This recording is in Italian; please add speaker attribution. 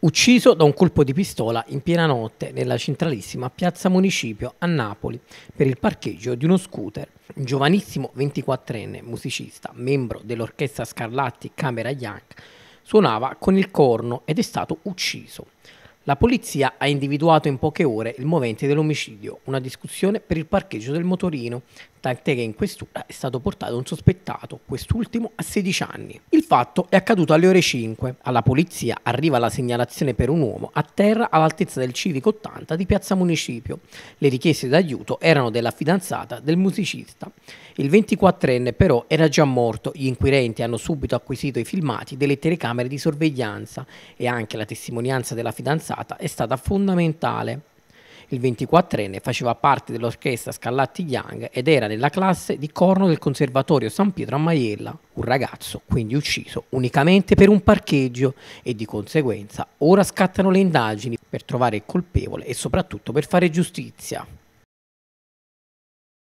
Speaker 1: Ucciso da un colpo di pistola in piena notte nella centralissima piazza Municipio a Napoli per il parcheggio di uno scooter. Un giovanissimo 24enne musicista, membro dell'orchestra Scarlatti Camera Young, suonava con il corno ed è stato ucciso. La polizia ha individuato in poche ore il movente dell'omicidio, una discussione per il parcheggio del motorino, tant'è che in questura è stato portato un sospettato, quest'ultimo a 16 anni. Il fatto è accaduto alle ore 5. Alla polizia arriva la segnalazione per un uomo a terra all'altezza del civico 80 di Piazza Municipio. Le richieste d'aiuto erano della fidanzata del musicista. Il 24enne però era già morto, gli inquirenti hanno subito acquisito i filmati delle telecamere di sorveglianza e anche la testimonianza della fidanzata è stata fondamentale. Il 24enne faceva parte dell'orchestra Scarlatti Young ed era nella classe di corno del Conservatorio San Pietro a Maiella, un ragazzo quindi ucciso unicamente per un parcheggio e di conseguenza ora scattano le indagini per trovare il colpevole e soprattutto per fare giustizia.